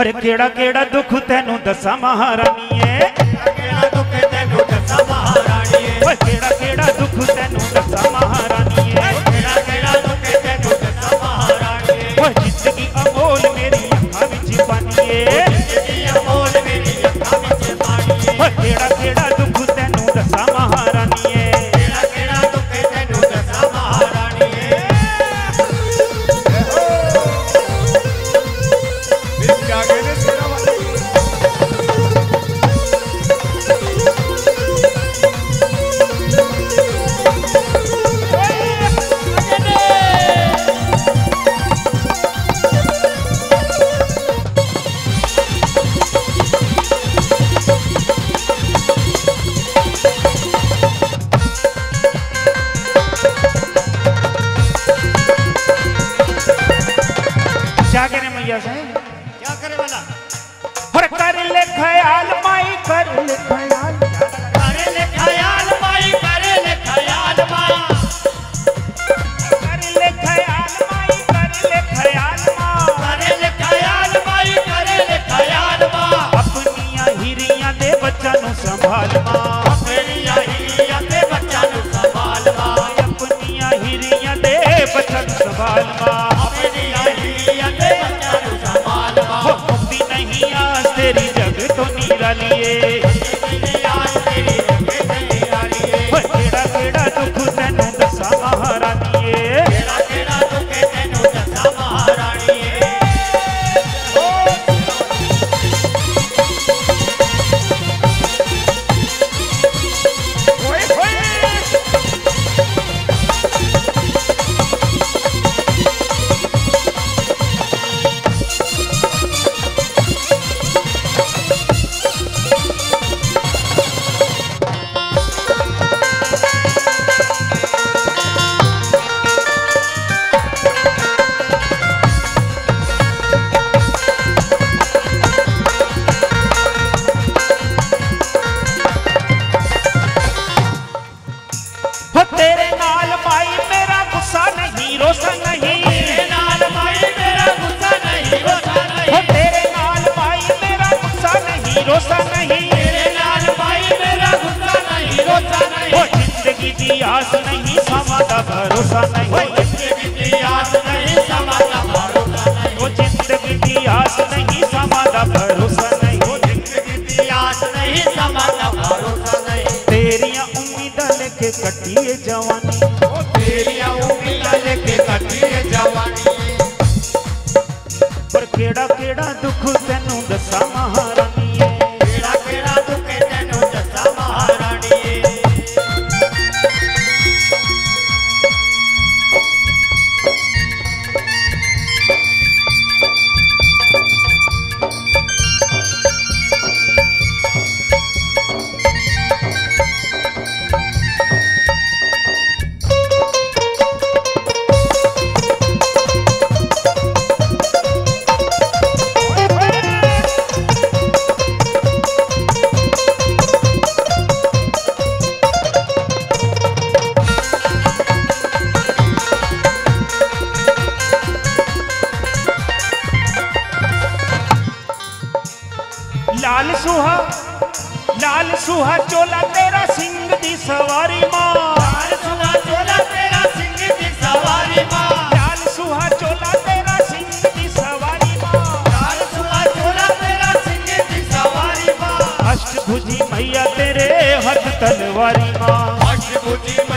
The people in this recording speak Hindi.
पर केड़ा केड़ा दुख तेनू दसा महारानीए, केड़ा दुख तेनू दसा महारानीए, केड़ा केड़ा दुख तेनू दसा महारानीए, केड़ा केड़ा दुख तेनू दसा महारानीए। जिंदगी अमोल मेरी अखां विच पानीए, जिंदगी अमोल मेरी अखां विच पानीए। केड़ा केड़ा दुख तेनू दसा महारानीए, केड़ा केड़ा दुख तेनू दसा महारानीए। क्या करे मैया से? क्या करे वाला? और कर ले ख्याल माई, कर ले ख्याल, करे ले ख्याल माई, करे ले ख्याल माँ, कर ले ख्याल माई, कर ले ख्याल माँ, करे ले ख्याल माई, करे ले ख्याल माँ। अपनियां हिरियां दे बच्चां नू संभाल मां, अपनियां हिरियां दे बच्चां नू संभाल माँ, अपनियां हिरियां दे बच्चां नू संभाल मां। अपनियां हिरियां दे बच्चां नू संभाल माँ। हो मुक्ति नहीं आस तेरी जग तो निरालिए, तेरी आज तेरी रंगे तेरी रानिए। हो केड़ा केड़ा दुख तेनू दसा महारानीए, केड़ा केड़ा दुख तेनू दसा महारानीए। ओए होए हो तेरे नाल माई मेरा गुस्सा नहीं, रोसा नहीं, तेरे नाल माई मेरा गुस्सा नहीं, रोसा हो नहीं। तेरे नाल माई मेरा गुस्सा नहीं, रोसा नहीं, तेरे नाल माई मेरा गुस्सा नहीं, रोसा नहीं। हो जिंदगी दी आस नहीं, समा दा भरोसा नहीं, जिंदगी दी आस नहीं, समा दा भरोसा नहीं। हो जिंदगी दी आस नहीं, समा दा भरोसा नहीं, जिंदगी दी आस नहीं, समा दा भरोसा नहीं। तेरियां उम्मीदां लेके कटिए जवानी, तेरियां उम्मीदां लेके कटिए जवानी। पर केड़ा केड़ा दुख तेनू दसा महारानीए, केड़ा केड़ा दुख तेनू दसा महारानीए। लाल सुहा चोला तेरा सिंह दी सवारी मां, लाल सुहा चोला तेरा सिंह दी सवारी मां, लाल सुहा चोला तेरा सिंह दी सवारी मां, लाल सुहा चोला तेरा सिंह दी सवारी मां। अष्टभुजी मैया तेरे हाथ तलवारी मां, अष्टभुजी